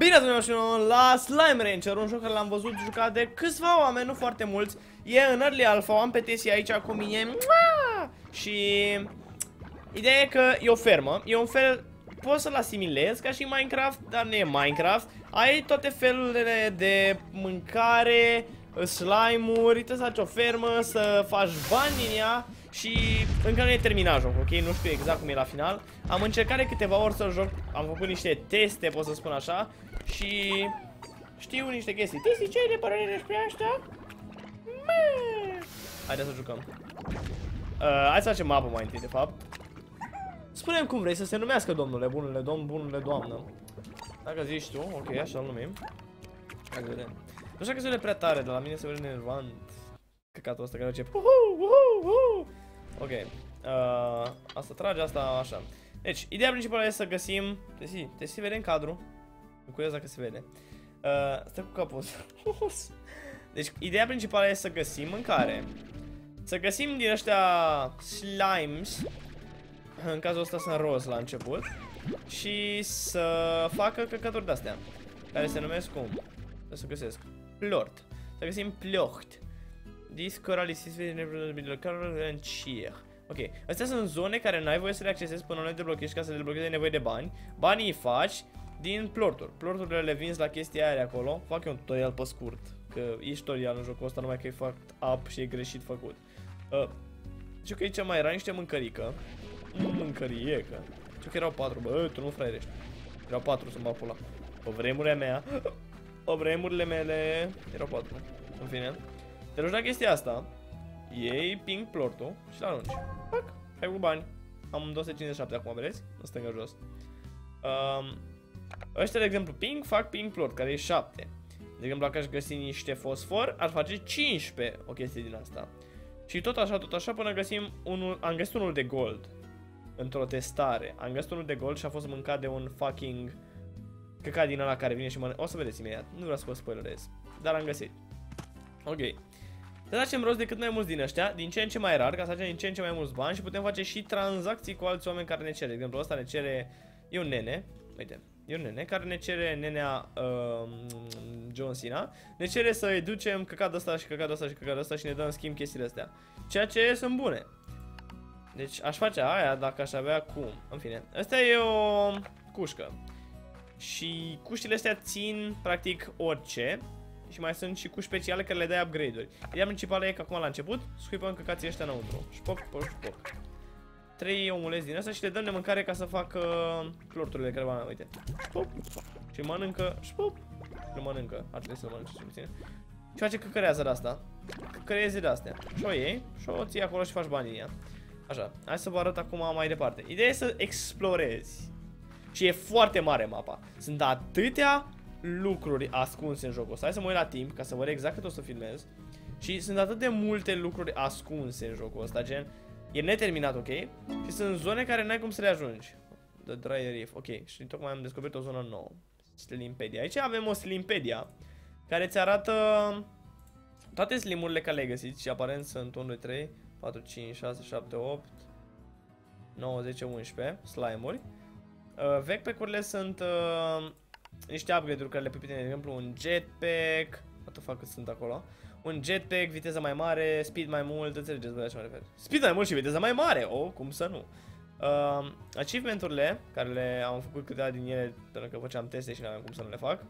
Bine ați venit și eu la Slime Rancher, un joc care l-am văzut jucat de câțiva oameni, nu foarte mulți. E în Early Alpha, am pe Tessie aici cu mine. Și ideea e că e o fermă, e un fel, poți să-l asimilezi ca și Minecraft, dar nu e Minecraft. Ai toate felurile de mâncare, slime-uri, trebuie să faci o fermă, să faci bani din ea. Și încă nu e terminat jocul, ok? Nu știu exact cum e la final. Am încercat de câteva ori să joc, am făcut niște teste, pot să spun așa. Și știu niște chestii. Tessie, ce ai de părere despre asta? Haideți să jucăm. Hai să facem mapă mai întâi, de fapt. Spune-mi cum vrei să se numească, domnule, bunule domn, bunule doamnă. Dacă zici tu, ok, așa-l numim. Hai să vedem. Nu știu că se vede prea tare, dar la mine se vede nervant. Căcatul ăsta care face ok, asta trage, asta așa. Deci, ideea principală este să găsim. Tessie vede în cadru. Sunt curios dacă se vede. Stai cu capul. Deci, ideea principală este să găsim mâncare. Să găsim din ăștia slimes. În cazul ăsta sunt roz la început. Și să facă căcături de-astea, care se numesc cum? Să găsesc plort. Să găsim plocht. Ok, astea sunt zone care n-ai voie să le accesezi până nu le deblochezi. Ca să le deblochezi ai nevoie de bani. Banii îi faci din plorturi. Plorturile le vinzi la chestia aia acolo. Fac eu un tutorial pe scurt, că e tutorial în jocul ăsta, numai că e fucked up și e greșit făcut. Știu că aici mai era niște mâncărică. Mâncăriecă. Știu că erau 4, bă, tu nu fraierești. Erau 4 să-mi bag pula. Pe vremurile mea, pe vremurile mele erau 4. În fine, te rogi la chestia asta. Iei ping plortul și l-arunci. Pac, ai cu bani. Am 257 acum, vedeți? În stânga jos. Ăștia, de exemplu, ping, fac ping plort, care e 7. De exemplu, dacă aș găsi niște fosfor, ar face 15 o chestie din asta. Și tot așa până găsim unul. Am găsit unul de gold într-o testare. Am găsit unul de gold și a fost mâncat de un fucking căcat din ăla care vine și mănâncă. O să vedeți imediat, nu vreau să vă spoilerez, dar am găsit. Ok. Să facem rost de cât mai mulți din ăștia, din ce în ce mai rar, ca să facem din ce în ce mai mulți bani și putem face și tranzacții cu alți oameni care ne cere. De exemplu, ăsta ne cere, e un nene, uite, e un nene care ne cere, nenea John Cena, ne cere să-i ducem căcatul ăsta și căcatul ăsta și căcatul ăsta și ne dăm în schimb chestiile astea. Ceea ce sunt bune. Deci aș face aia dacă aș avea cum. În fine, asta e o cușcă. Și cuștile astea țin practic orice. Și mai sunt și cuși speciale care le dai upgrade-uri. Ideea principală e că acum la început scuipăm căcații ăștia înăuntru. Șpoc, șpoc, șpoc. 3 omuleți din asta și le dăm de mâncare ca să facă plorturile care va, uite. Șpoc. Și mănâncă, șpoc. Nu mănâncă, ar trebui să mănânce ce puțin. Și face căcărează de asta. Căcăreze de astea. Și o iei și o ții acolo și faci bani din ea. Așa, hai să vă arăt acum mai departe. Ideea e să explorezi. Și e foarte mare mapa. Sunt atâtea lucruri ascunse în jocul ăsta. Hai să mă uit la timp ca să văd exact cât o să filmez. Și sunt atât de multe lucruri ascunse în jocul ăsta, gen e neterminat, ok? Și sunt zone care n-ai cum să le ajungi. The Dry Reef, ok. Și tocmai am descoperit o zonă nouă, Slimpedia. Aici avem o Slimpedia care ți arată toate slimurile care le-ai găsit. Și aparent sunt 1, 2, 3, 4, 5, 6, 7, 8 9, 10, 11 slime-uri. Backpack-urile sunt niște upgrade-uri care le pui, de exemplu un jetpack. What the fuck sunt acolo? Un jetpack, viteză mai mare, speed mai mult, înțelegeți voi la ce mă refer. Speed mai mult și viteză mai mare, cum să nu. Achievement-urile, care am făcut câteva din ele pentru că făceam teste și n-aveam cum să nu le fac.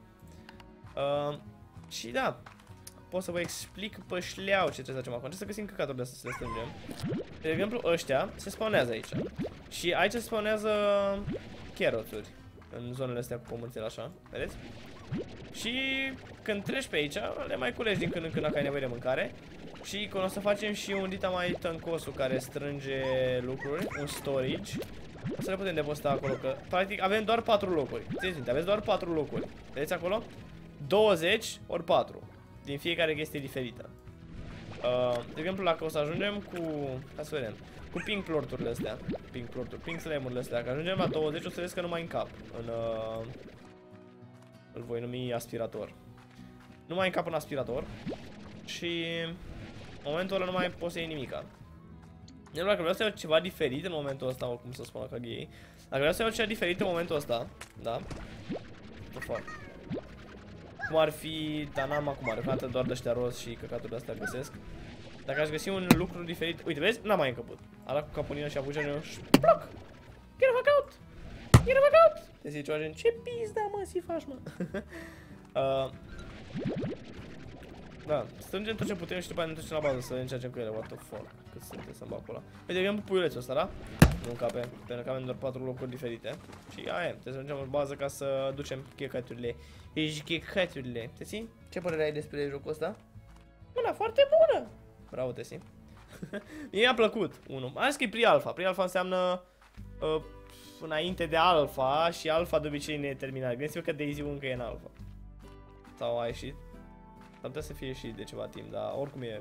Și da, pot să vă explic pe șleau ce trebuie să facem acum. Trebuie să găsim căcaturile astea să le strângem. De exemplu, ăștia se spawnează aici. Și aici se spawnează carrot-uri. În zonele astea cu pămânțele așa, vedeți? Și când treci pe aici, le mai culegi din când în când dacă ai nevoie de mâncare. Și când o să facem și un dita mai tăncosul care strânge lucruri, un storage, o să le putem depozita acolo, că practic avem doar 4 locuri. Țineți minte, aveți doar 4 locuri. Vedeți acolo? 20 ori 4. Din fiecare chestie diferită. De exemplu, dacă o să ajungem cu, ca să vedem, cu pink plorturile astea, pink slime-urile astea, dacă ajungem la 20, o să vezi că nu mai încap în, îl voi numi aspirator. Nu mai încap în aspirator și în momentul ăla nu mai poți să iei nimica. Deci dacă vreau să iau ceva diferit în momentul ăsta, oricum să spună că ei, dacă vreau să iau ceva diferit în momentul ăsta, da? What the fuck? Cum ar fi, dar n-am acum, deocamdată doar de ăștia roz și căcaturi de-astea găsesc. Dacă aș găsi un lucru diferit, uite, vezi? N-am mai încăput. A luat cu caponină și a pus și bloc! Get the fuck out! Get the fuck out! Te zice ceva gen, ce pizda mă, si faci mă? Da, strângem tot ce putem și după aia ne ducem la bază să încercem cu ele, what the fuck, cât suntem să-mi bag pe ăla. Uite, avem puiulețul ăsta, da? Nu încape, pentru că avem doar 4 locuri diferite. Și aia, trebuie să mergem în bază ca să ducem checaturile. Ești checaturile. Tesi, ce părere ai despre jocul ăsta? Una foarte bună! Bravo, Tesi. Mie mi-a plăcut, unul. Am zis că e pre-alpha. Pre-alpha înseamnă înainte de alpha și alpha de obicei neterminat. Gândiți-vă că Daisy încă e în alpha. Sau a ieșit. Ar putea să fie și de ceva timp, dar oricum e...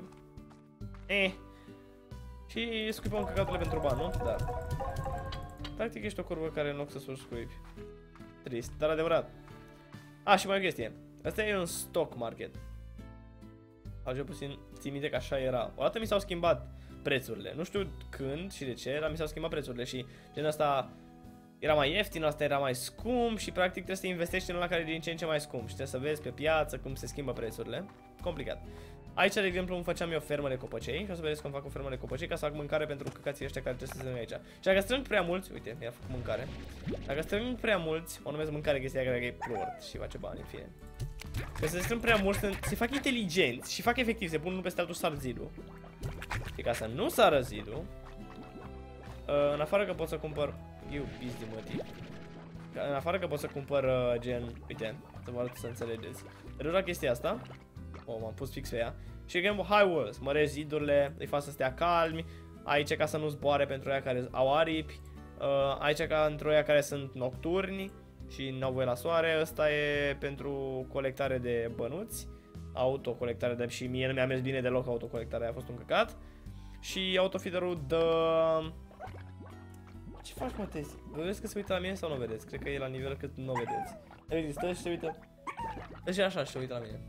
Și scuipăm căcaturile pentru bani, nu? Da. Practic ești o curvă care în loc să scuipi. Trist, dar adevărat. Și mai o chestie. Asta e un stock market. Cel puțin țin minte că așa era. Odată mi s-au schimbat prețurile. Nu știu când și de ce, dar mi s-au schimbat prețurile și genul ăsta era mai ieftin, asta era mai scump și practic trebuie să investești în ăla care e din ce în ce mai scump și trebuie să vezi pe piață cum se schimbă prețurile. Complicat. Aici, de exemplu, îmi făceam eu fermă de copăcei și o să vedeți cum fac o fermă de copăcei ca să fac mâncare pentru căcații ăștia care trebuie să strâng aici. Și dacă strâng prea mulți, uite, mi-a făcut mâncare. Dacă strâng prea mulți, o numesc mâncare, chestia care e plort și face bani, în fine. Că se strâng prea mulți, se fac inteligenți și fac efectiv, se pun unul peste altul sar zidul. Și ca să nu sară zidul, în afară că pot să cumpăr... Eu pizdi mătii. În afară că pot să cumpăr gen... Uite, să vă arăt să înțelegeți. Râra chestia asta. M-am pus fix pe ea. Și gen high walls, măresc zidurile, îi fac să stea calmi. Aici ca să nu zboare pentru ea care au aripi. Aici ca într-o ea care sunt nocturni și n-au voie la soare. Ăsta e pentru colectare de bănuți. Autocolectare de... Și mie nu mi-a mers bine deloc autocolectarea, a fost un căcat. Și autofeederul dă... Ce faci, mă, Tesi? Vedeți că se uită la mine sau nu vedeți? Cred că e la nivel cât nu vedeți. Vedeți, stă și se uită. Deci așa și se uită la mine.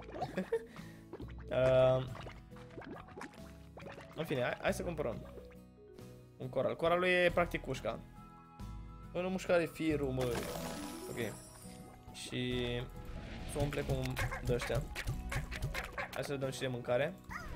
În fine, hai să cumpărăm un coral. Coralul e practic cușca. Până mușcare firul, măi. Ok. Și să umple cum de ăștia. Hai să le dăm și de mâncare.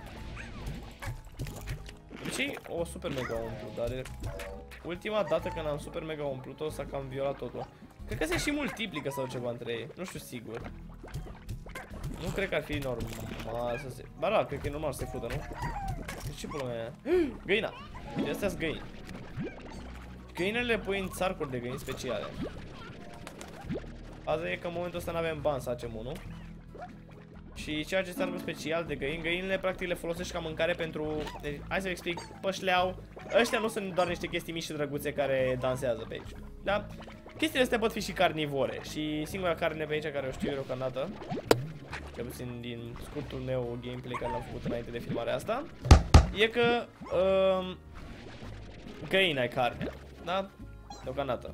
Deci o super mega umplu, dar e... Ultima dată când am super mega umplut-o s-a cam violat totul. Cred că se și multiplică sau ceva între ei, nu știu sigur. Nu cred că ar fi normal să se... Ba da, cred că e normal să se fudă, nu? Deci ce pula mea? Găina! Uite, astea sunt găini. Găinile le pui în țarcuri de găini speciale. Azi e că în momentul ăsta n-avem bani să facem unul. Și ceea ce țarcuri special de găini, găinile practic le folosești ca mâncare pentru... Deci, hai să vă explic, pășleau. Ăștia nu sunt doar niște chestii mici și drăguțe care dansează pe aici. Da? Chestiile astea pot fi și carnivore. Și singura carne pe aici care o știu eu deocamdată, cel puțin din scurtul meu gameplay care l-am făcut înainte de filmarea asta, e că găina e carne, da? Deocamdată.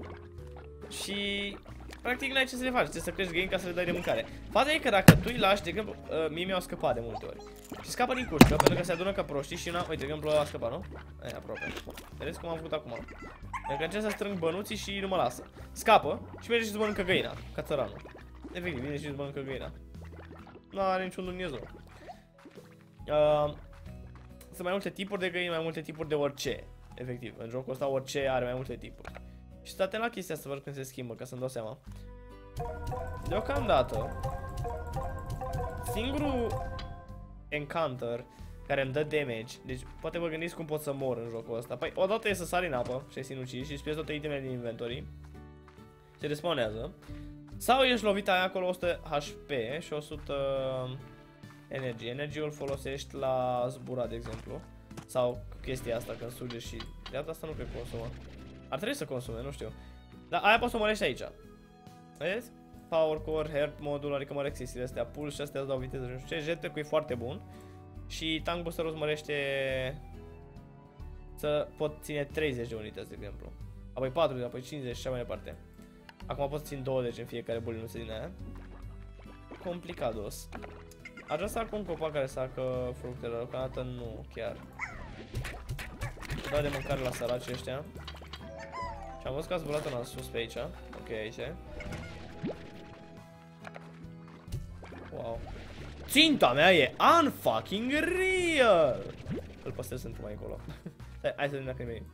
Și practic n-ai ce să le faci, trebuie să crești găini ca să le dai de mâncare. Faza e că dacă tu îi lași, de exemplu, mie mi-au scăpat de multe ori. Și scapă din cușcă, pentru că se adună ca proștii și una, uite, de exemplu, a scăpat, nu? E, aproape. Vedeți cum am făcut acum? Pentru că încerc să strâng bănuții și nu mă lasă. Scapă și merge și îți mănâncă găina, ca țăranul. Efectiv, vine și îți mănâncă găina. Nu are niciun Dumnezeu. Sunt mai multe tipuri de găini, mai multe tipuri de orice. Efectiv, în jocul ăsta orice are mai multe tipuri. Și state la chestia să văd când se schimbă, ca să-mi dau seama. Deocamdată, singurul encounter care îmi dă damage, deci poate vă gândiți cum pot să mor în jocul ăsta. Păi odată e să sari în apă și ai sinucis și îți pierzi toate itemele din inventory. Se respawnează. Sau ești lovit, ai acolo 100 HP și 100 energie. Energie-ul folosești la zbura, de exemplu. Sau chestia asta când suge și... De data asta nu cred că consumă. Ar trebui să consume, nu știu. Dar aia poți să mărești aici. Vedeți? Power Core, Heart modul, adică măresc chestiile astea, Pulse și astea îți dau viteză și nu știu ce. Jetpack-ul e foarte bun. Și Tank Booster-ul îți mărește să pot ține 30 de unități, de exemplu. Apoi 40, apoi 50 și așa mai departe. Acum pot ține 20 în fiecare bulinuță din aia. Complicados. Aș vrea să fac un copac care să facă fructele, deocamdată nu chiar. Dau de mâncare la săraci ăștia. Și am văzut că a zburat una sus pe aici. Ok, aici. ținta mea e unfucking real. Îl păstrez sunt mai încolo. Hai să vedem dacă e mei.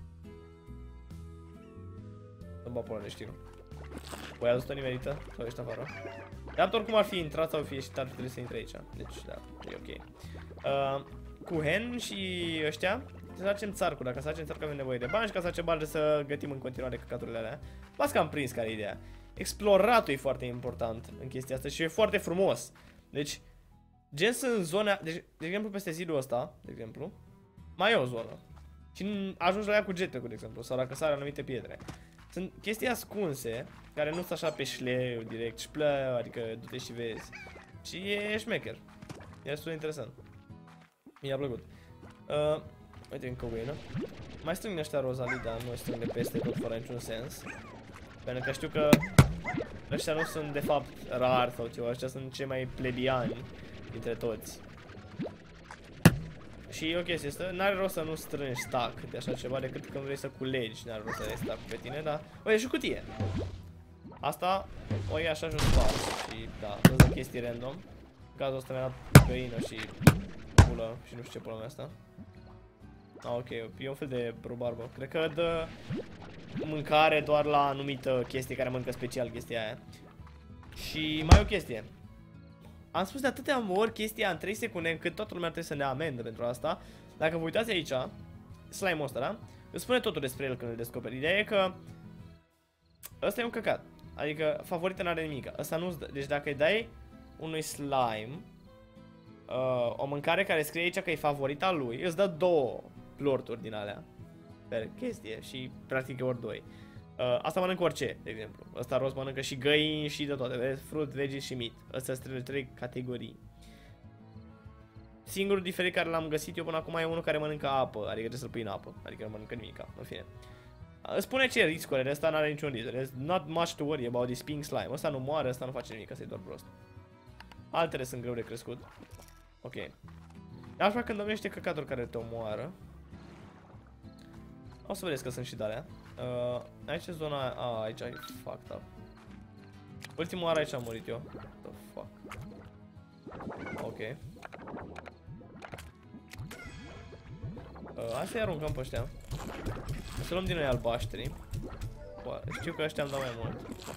Nu-mi bapă ăla de știu. Voi ați văzut-o nimerită? Sau ești afară? Dar oricum ar fi intrat sau fi ieșit, ar trebui să intre aici. Deci, da, e ok. Cu Hen și ăștia, să facem țarcul. Dacă să facem țarcul avem nevoie de bani și ca să facem bani să gătim în continuare căcaturile alea. Bați că am prins care e ideea. Exploratul e foarte important în chestia asta și e foarte frumos. Deci, gen sunt zone, deci, de exemplu peste zidul ăsta, de exemplu, mai e o zonă. Și ajungi la ea cu jetpack-ul, de exemplu, sau dacă sari anumite pietre. Sunt chestii ascunse, care nu sunt așa pe șleu, direct, șplă, adică du-te și vezi. Și e șmecher. E destul de interesant. Mi-a plăcut. Uite încă o găină. Mai strâng ăștia Rosalie, dar nu strâng de peste tot fără niciun sens. Pentru că știu că ăștia nu sunt de fapt rari sau ceva, ăștia sunt cei mai plebiani dintre toți. Și o chestie asta, n-are rost să nu strângi stack de așa ceva decât când vrei să culegi, n-are rost să ai stack pe tine, dar... Uite, și cutie! Asta o iei așa și o spart și da, sunt chestii random. În cazul ăsta mi-a dat găină și pulă și nu știu ce pula mea asta. Ok, e un fel de rubarbă. Cred că dă mâncare doar la anumită chestie care mănâncă special chestia aia. Și mai e o chestie. Am spus de atâtea ori chestia în 3 secunde încât toată lumea trebuie să ne amendă pentru asta. Dacă vă uitați aici, slime-ul ăsta, da? Îți spune totul despre el când îl descoperi. Ideea e că ăsta e un căcat. Adică favorită n-are nimic. Ăsta nu-ți dă. Deci dacă îi dai unui slime o mâncare care scrie aici că e favorita lui, îți dă 2 plorturi din alea per chestie și practic e ori 2. Asta mănâncă orice, de exemplu. Ăsta roz mănâncă și găini și de toate. Vezi? Fruit, veggie și meat. Astea sunt 3 categorii. Singurul diferit care l-am găsit eu până acum e unul care mănâncă apă. Adică trebuie să-l pui în apă. Adică nu mănâncă nimica. În fine. Îți spune ce riscuri are. Ăsta n-are niciun risc. There's not much to worry about this pink slime. Ăsta nu moare, ăsta nu face nimic. Ăsta e doar prost. Altele sunt greu de crescut. Ok. Aș vrea când domnește căcaturi care te omoară. O să vedeți că sunt și de alea. Aici e zona... aici e fucked up. Ultima oară aici am murit eu. What the fuck? Ok. Hai să-i aruncăm pe ăștia. O să luăm din noi albaștri. Știu că ăștia îmi dau mai mult.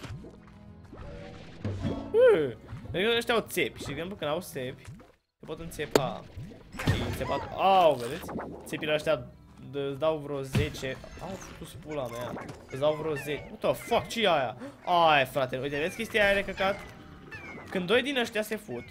Pentru că ăștia au țepi. Și de exemplu când au țepi, se pot înțepa. Și înțepat... Au, vedeți? Țepile ăștia îți dau vreo 10. Au făcut spula mea. Îți dau vreo 10. What the fuck, ce e aia? Aia, frate, uite, vezi chestia aia de căcat? Când 2 din ăștia se fut,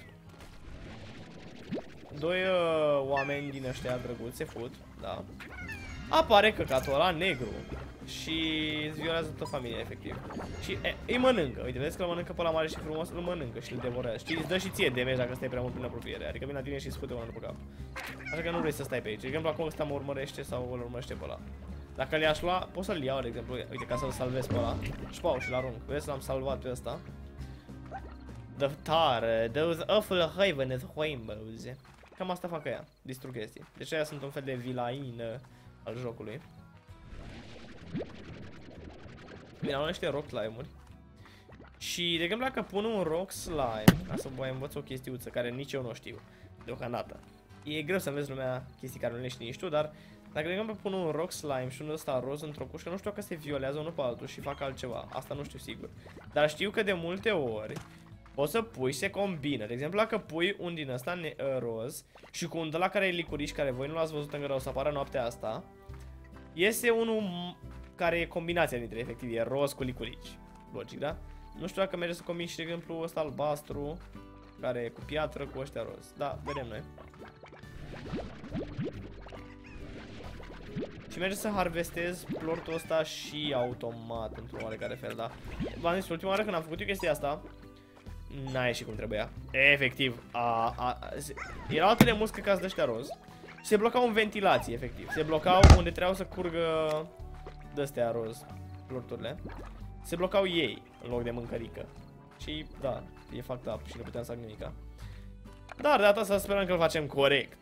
2 oameni din ăștia drăguți se fut, da, apare căcatul ăla negru și îți violează toată familia, efectiv. Și îi mănâncă, uite, vezi că îl mănâncă pe ăla mare și frumos, îl mănâncă și îl devorează. Știi, îți dă și ție damage dacă stai prea mult în apropiere, adică vine la tine și îți fute una după cap. Așa că nu vrei să stai pe aici. De exemplu, acum ăsta mă urmărește sau îl urmărește pe ăla. Dacă le-aș lua, pot să-l iau, de exemplu, uite, ca să-l salvez pe ăla. Și pau, și-l arunc. Vezi, l-am salvat pe ăsta. The tar, those awful ravenous rainbows. Cam asta fac ea, distrug chestii. Deci aia sunt un fel de vilain al jocului. Bine, am niște rock slime-uri. Și, de exemplu, dacă pun un rock slime, ca să vă învăț o chestiuță care nici eu nu știu, deocamdată. E greu să înveți lumea chestii care nu le știi nici tu, dar dacă, de exemplu, pun un rock slime și unul ăsta roz într-o cușcă, nu știu că se violează unul pe altul și fac altceva. Asta nu știu sigur. Dar știu că de multe ori poți să pui și se combină. De exemplu, dacă pui un din ăsta roz și cu un de la care e licuriș, care voi nu l-ați văzut încă, o să apară noaptea asta, iese unul care e combinația dintre, efectiv, e roz cu licurici. Logic, da? Nu știu dacă merge să combini și, de exemplu, ăsta albastru, care e cu piatră, cu ăștia roz. Da, vedem noi. Și merge să harvestez plortul ăsta și automat, într-un oarecare fel, da? V-am zis, ultima oară când am făcut eu chestia asta, n-a ieșit cum trebuia. Efectiv, erau atât de mulți căcați de ăștia roz. Și se blocau în ventilație, efectiv. Se blocau unde trebuiau să curgă de-astea roz, plorturile. Se blocau ei, în loc de mâncărică. Și, da, e fucked up și nu puteam să fac nimica. Dar de data asta sperăm că îl facem corect.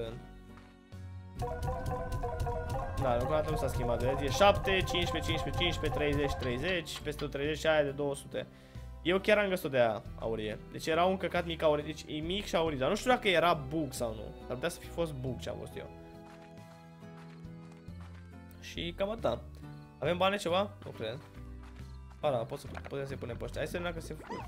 Da, deocamdată nu s-a schimbat, vezi? E 7, 15, 15, 15, 30, 30, peste 30 și aia de 200. Eu chiar am găsit-o de aia aurie. Deci era un căcat mic aurie, deci e mic și aurie. Dar nu știu dacă era bug sau nu. Ar putea să fi fost bug ce am văzut eu. Și cam atât. Avem bani ceva? Nu cred. A, da, putem să-i punem pe ăștia. Hai să vedem dacă se fut.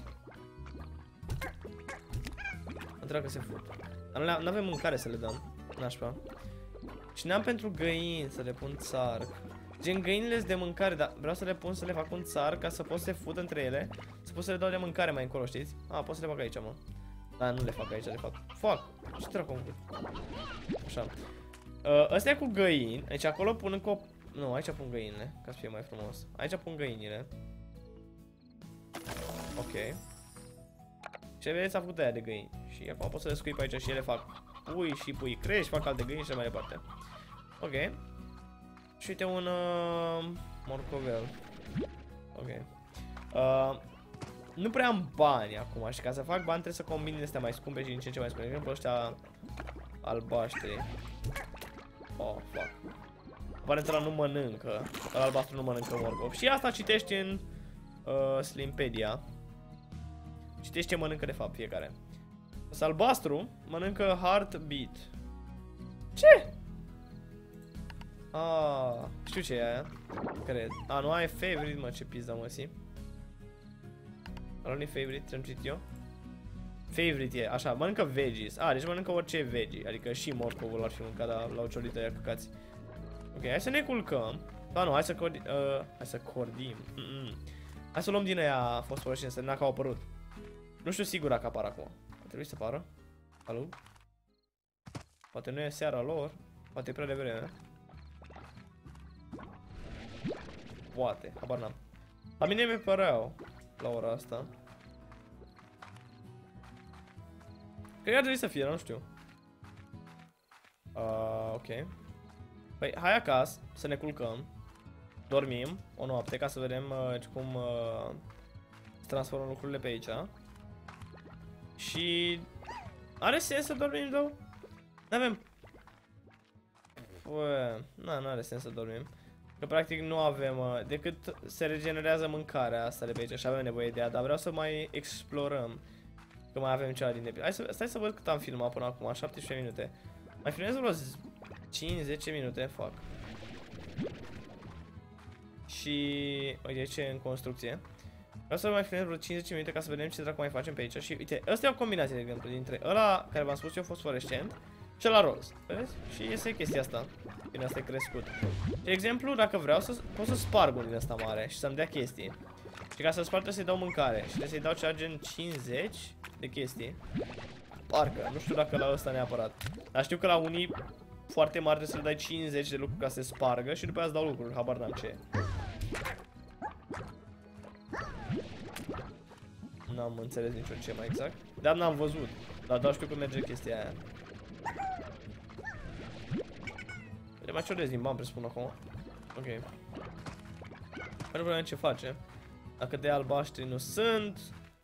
Întreb că se fut. Dar nu avem mâncare să le dăm. Nașpa. Și n-am pentru găini să le pun țarc. Gen găinile sunt de mâncare, dar vreau să le pun să le fac un țar ca să pot să se fut între ele. Să pot să le dau de mâncare mai încolo, știți? A, pot să le fac aici, mă. Dar nu le fac aici, le fac. Ce dracu am făcut? Așa. Ăsta e cu găini. Deci acolo pun încă. Nu, aici pun găinile, ca să fie mai frumos. Aici pun găinile. Ok. Și vedeți, a făcut aia de găini. Și acum pot să le scuip aici și ele fac pui și pui crești, fac alte găini și mai departe. Ok. Și uite un morcovel. Ok. Nu prea am bani acum și ca să fac bani trebuie să combin astea mai scumpe și din ce mai scumpe. De exemplu ăștia albaștri. Oh, fuck. Aparent ăla nu mănâncă. Ăla albastru nu mănâncă morcov. Și asta citești în Slimpedia. Citești ce mănâncă de fapt fiecare. Ăsta albastru mănâncă Heartbeat. Ce? Ah, știu ce e aia. Cred. Ah, nu ai favorite, mă, ce pizda, mă, si. Ăla nu-i favorite, ce-am citit eu? Favorite e, așa, mănâncă veggies. Ah, deci mănâncă orice veggie. Adică și morcovul ar fi mâncat, dar l-au ciorită ea căcați. Ok, hai să ne culcăm. Da, nu, hai să cordim. Hai să luăm din aia fosforescență, să n-a că au apărut. Nu știu sigur dacă apar acum. Ar trebui să apară. Alo? Poate nu e seara lor. Poate e prea devreme. Poate, habar n-am. La mine mi păreau la ora asta. Cred că ar trebui să fie, nu știu. Ok. Păi, hai acasă să ne culcăm. Dormim o noapte ca să vedem cum se transformă lucrurile pe aici. Și are sens să dormim, două? N-avem. Nu are sens să dormim. Că practic nu avem, decât se regenerează mâncarea asta de pe aici și avem nevoie de ea, dar vreau să mai explorăm. Că mai avem ceva din de. Stai să văd cât am filmat până acum, 17 minute. Mai filmez vreo 5-10 minute, fac. Și uite ce e în construcție. Vreau să mai filmez vreo 50 minute ca să vedem ce dracu mai facem pe aici. Și uite, ăsta e o combinație, de exemplu, dintre ăla care v-am spus eu fosforescent și ăla roz. Vedeți? Și iese chestia asta. Bine, asta e crescut. De exemplu, dacă vreau să pot să sparg unul din ăsta mare și să-mi dea chestii. Și ca să sparg trebuie să-i dau mâncare. Și trebuie să-i dau ceva gen 50 de chestii. Parcă, nu știu dacă la ăsta neapărat. Dar știu că la unii foarte mari trebuie să le dai 50 de lucruri ca să se spargă și după aia îți dau lucruri, habar n-am ce. N-am înțeles niciun ce mai exact. Dar n-am văzut. Dar știu că merge chestia aia. Le mai ciordez din bani, presupun acum. Ok. Nu vreau ce face. Dacă de albaștri nu sunt.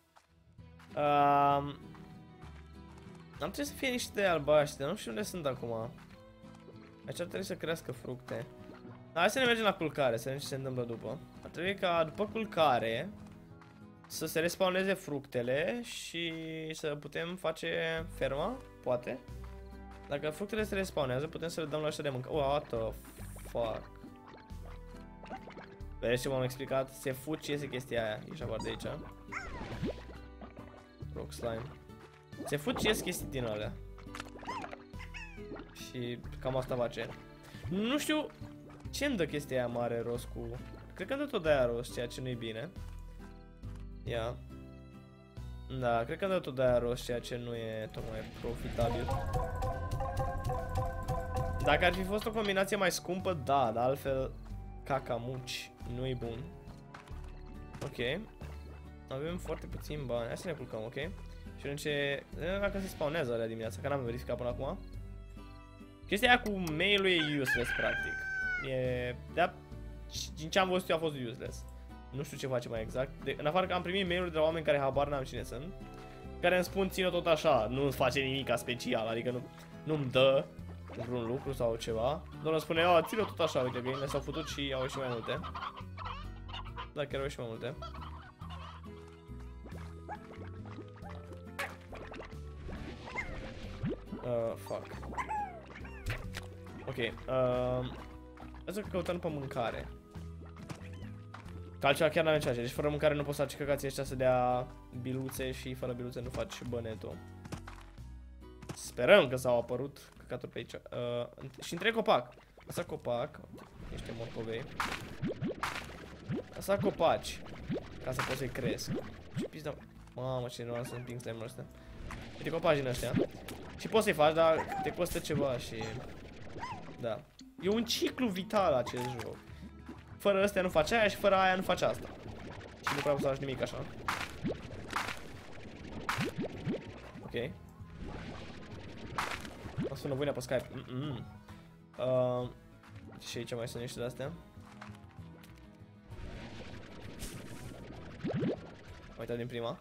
Am trebuit să fie niște de albaștri, dar nu știu unde sunt acum. Aici ar trebui să crească fructe. Hai să ne mergem la culcare, să vedem ce se întâmplă după. Ar trebui ca după culcare să se respawneze fructele și să putem face ferma, poate. Dacă fructele se respawnează, putem să le dăm la ăștia de mâncare. What the fuck? Vedeți ce m-am explicat? Se fut și iese chestia aia. Ești avar de aici. Rock slime. Se fut și iese chestii din alea. Și cam asta face. Nu știu ce îmi dă chestia aia mare rost cu... Cred că îmi dă tot de aia rost, ceea ce nu-i bine. Ia. Da, cred că îmi dă tot de aia rost, ceea ce nu e tocmai profitabil. Dacă ar fi fost o combinație mai scumpă, da, dar altfel cacamuci nu-i bun. Ok. Avem foarte puțin bani. Hai să ne culcăm, ok? Și în ce... Dacă se spawnează alea dimineața, că n-am verificat până acum. Chestia aia cu mail-ul e useless, practic. E... Da, din ce am văzut eu a fost useless. Nu știu ce face mai exact. În afară că am primit mail-uri de la oameni care habar n-am cine sunt. Care îmi spun ține tot așa, nu îți face nimica special, adică nu-mi dă vreun lucru sau ceva. Doar îmi spune, ține tot așa, uite, găinile s-au futut și au ieșit mai multe. Da, chiar au ieșit mai multe. Fuck. Ok. Hai să căutăm pe mâncare. Că altceva chiar n-avem ce face. Deci fără mâncare nu poți să faci căcații ăștia să dea biluțe și fără biluțe nu faci bănetul. Sperăm că s-au apărut căcaturi pe aici. Și între copac. Asta copac. Niște morcovei. Asta copaci. Ca să poți să-i cresc. Și pizda. Mamă, ce nu să împing slime-ul ăsta. Uite copaci din ăștia. Și poți să-i faci, dar te costă ceva și... Da. E un ciclu vital acest joc. Fără ăstea nu faci aia și fără aia nu faci asta. Și nu prea poți să faci nimic așa. Ok. O sună bune pe Skype. Și aici mai sunt niște de-astea. Am uitat din prima.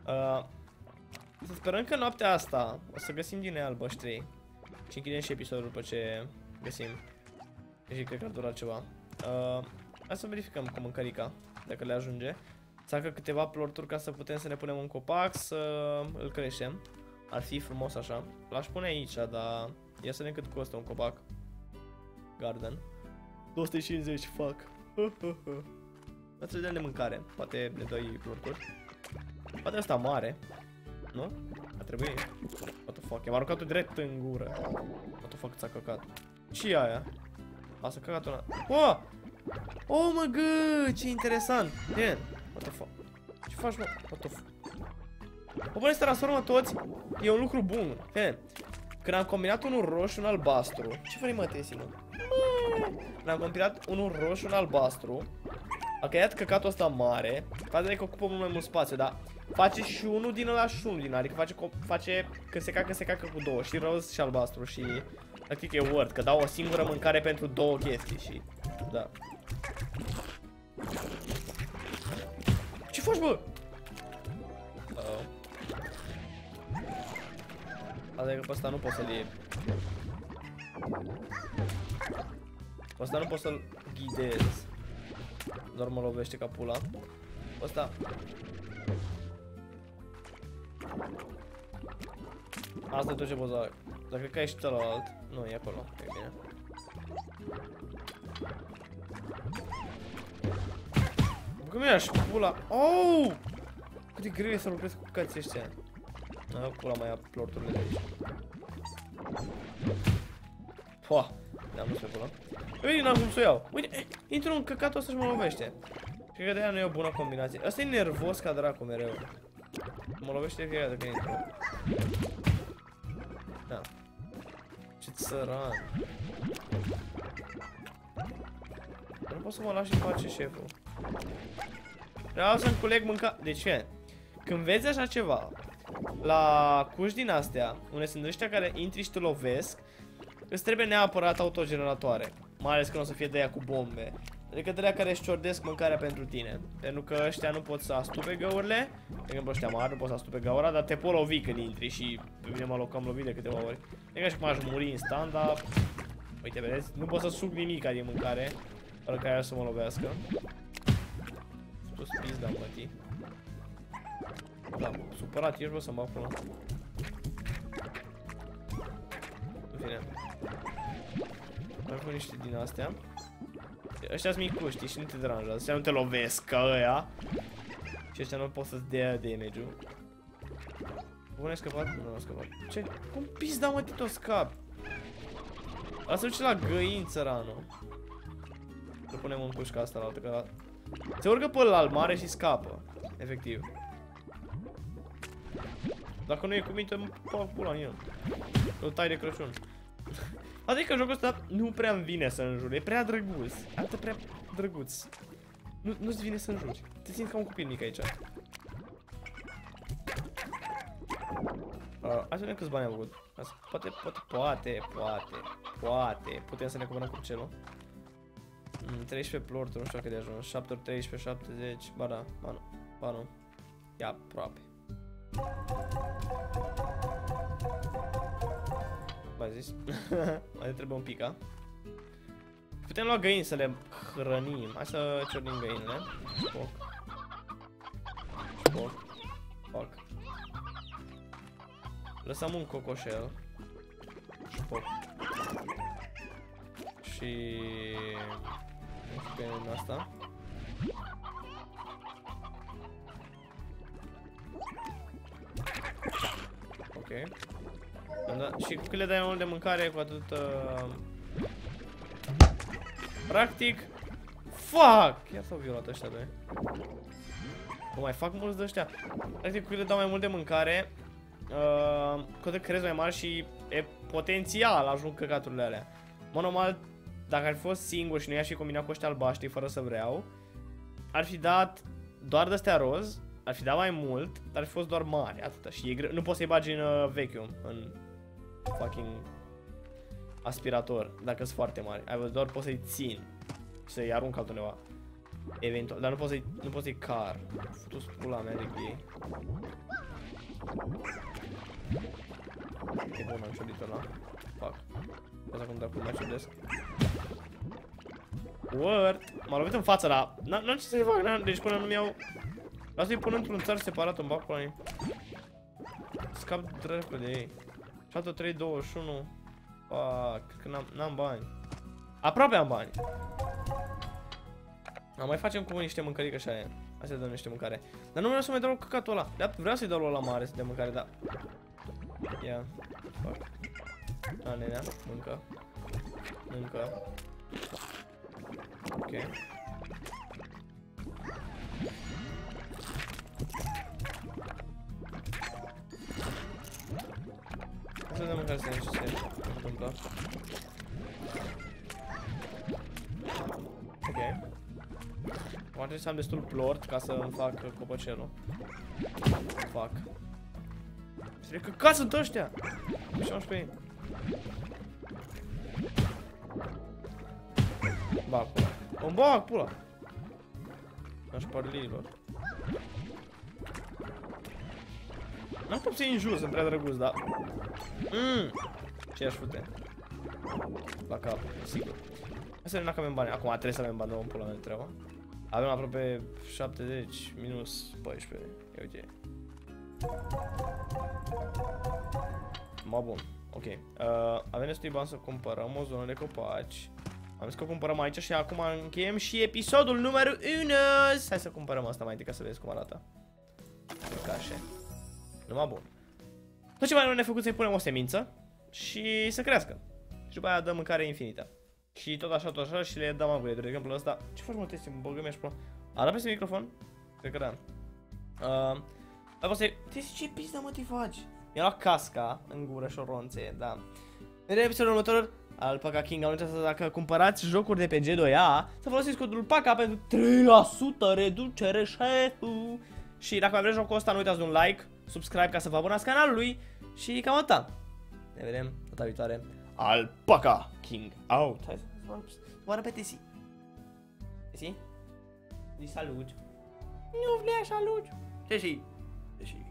Să sperăm că noaptea asta o să găsim din ea albăștrii. Și închidem și episodul după ce găsim. Și cred că ar dura ceva. Hai să verificăm cu mâncărica, dacă le ajunge. Să facă câteva plorturi ca să putem să ne punem un copac, să îl creștem. Ar fi frumos așa. L-aș pune aici, dar ia să vedem cât costă un copac. Garden. 250, fuck. Ați vedem de mâncare. Poate ne dai plorturi. Poate asta mare. Nu? A trebui. What the fuck? I-am aruncat-o direct în gură. What the fuck ți-a căcat? Ce e aia? Asta căcat-o la... Oh! Oh mă gă, ce interesant. Bine. What the fuck? Ce faci mă? What the fuck? O bune să transformă toți. E un lucru bun. Bine. Când am combinat unul roșu și un albastru. Ce vrei mă, Tesi, mă? Când am combinat unul roșu și un albastru. A căiat căcatul ăsta mare. Faza că ocupă mult mai mult spațiu, dar face și unul din ăla și unul din ăla. Adică face când se cacă cu două. Și roz și albastru și... Practic e word, că dau o singură mâncare pentru două chestii și... Da. Ce faci, bă? Asta e că pe ăsta nu pot să-l iei. Pe ăsta nu pot să-l ghidez. Doar mă lovește ca pula. Pe ăsta... Asta e tot ce pot să fac. Dar cred că e și celălalt. Nu, e acolo. E bine. Cum e așa pula? Oh! Cât de greu e să lucrez cu căcații ăștia. Pula mai ia plorturile de aici. Pua! Ne-am dus pe pula. Uite, n-am cum să o iau. Uite, intru în căcatul ăsta și mă lovește. Cred că de aia nu e o bună combinație. Ăsta e nervos ca dracu mereu. Mă lovește fiecare dată când intru. Da. Ce țăran. Nu pot să mă lași în pace, șeful. Vreau să-mi culeg mânca... De ce? Când vezi așa ceva la cuși din astea, unde sunt ăștia care intri și te lovesc, îți trebuie neapărat autogeneratoare. Mai ales când o să fie de aia cu bombe. Adică de aia care își ciordesc mâncarea pentru tine. Pentru că ăștia nu pot să astupe găurile. De exemplu ăștia mari nu pot să astupe găura, dar te pot lovi când intri și pe mine m-am lovit de câteva ori. E ca și cum aș muri instant, dar... Uite, vedeți? Nu pot să suc nimica din mâncare fără ca aia să mă lovească. Tu spiți, da, mătii. Da, supărat ești, bă, să-mi bag până. În fine. Mai pun niște din astea. Ăștia sunt micuși, știi, și nu te deranjează. Ăștia nu te lovesc ca ăia. Și ăștia nu pot să-ți dea damage-ul. Bun, ai scăpat? Nu am scăpat. Ce? Cum pizda, mă, Tito, scap? Asta se duce la găini, țăranul. Să punem în pușca asta la altă, că la... Se urcă pe ăla mare și scapă. Efectiv. Dacă nu e cu minte, mă fac pula în el. Îl tai de Crăciun. Adică jocul ăsta nu prea îmi vine să înjur, e prea drăguț. Arată prea drăguț. Nu-ți vine să înjuri. Te simți ca un copil mic aici. Hai să vedem câți bani am avut. Poate. Putem să ne cumpărăm cupcelul. 13 plorturi, nu știu cât de ajuns. 7 ori 13, 70. Ba da, ba nu. E aproape. V-a zis? Mai trebuie un pic, a? Putem lua găini să le hrănim. Hai să ciornim găinile. Foc. Lăsăm un cocoșel. pop. Și... nu știu pe din asta. Ok. Da, și cu cât le dai mai mult de mâncare, cu atât... practic... Fuck! Iar s-au violat ăștia doi. Nu mai fac mulți de ăștia. Practic, cu cât le dau mai mult de mâncare, cu atât crezi mai mari și e potențial ajung căcaturile alea. Mă, normal, dacă ar fi fost singur și nu i-aș fi combinat cu ăștia albaștri fără să vreau, ar fi dat doar de-astea roz, ar fi dat mai mult, dar ar fi fost doar mari, atâta. Și e greu, nu poți să-i bagi în vacuum, în fucking aspirator, dacă sunt foarte mari. Ai văzut, doar poți să-i țin și să-i arunc altundeva. Eventual, dar nu poți să-i car. Futu-ți pula mea de ei. E bun, am ciulit ăla. Fuck. Poți acum dacă mai ciudesc. Word! M-a lovit în față, dar n-am ce să-i fac, deci până nu-mi iau... Lasă-i pun într-un țar separat în bacul ăla. Scap dracu de ei. 7, 3, 21. Fuck, cred că n-am bani. Aproape am bani. Mai facem cu niște mâncărică așa e. Hai să dăm niște mâncare. Dar nu vreau să mai dau căcatul ăla. Vreau să-i dau ăla mare de mâncare, dar... Ia. Fuck. A, nenea, mâncă. Mâncă. Ok. Hai să dăm mâncare să vedem ce se întâmplă. Ok. Acum trebuie să am destul plort ca să îmi fac copăcelul. Fac. Trebuie că ca sunt ăștia! Și am și pe ei. Bag pula. Îmi bag pula! Aș parlilor. N-am cum să-i înjur, sunt prea drăguț, dar... Ce aș fute? La cap, sigur. Hai să vedem dacă avem bani. Acum trebuie să avem bani, nu pula mea de treaba. Avem aproape 70 minus 14. Ia uite. Bun. Ok. Avem destui bani să cumpărăm o zonă de copaci. Am zis că cumpărăm aici și acum încheiem și episodul numărul 1. Hai să cumpărăm asta mai întâi ca să vezi cum arată. Cașe. Numai bun. Tot ce mai rău ne făcut să-i punem o semință și să crească. Și după aia dăm mâncare infinită. Și tot așa și le dăm upgrade. De exemplu ăsta. Ce faci mă, Testi? Mă băgăm așa până. Arată peste microfon? Cred că da. Testi, ce pizda mă te faci? Mi-a luat casca în gură și o ronțe, da. În episodul următor al Paca King, am uitat să dacă cumpărați jocuri de pe G2A, să folosiți codul PACA pentru 3% reducere, șeful. Și dacă mai vreți jocul ăsta, nu uitați de un like, subscribe ca să vă abonați canalului și cam atât. Ne vedem data viitoare. Al Paca King out. Hai să vă arăt pe Tesi. Tesi? Îi salut. Nu vrea salut. Tesi. Tesi.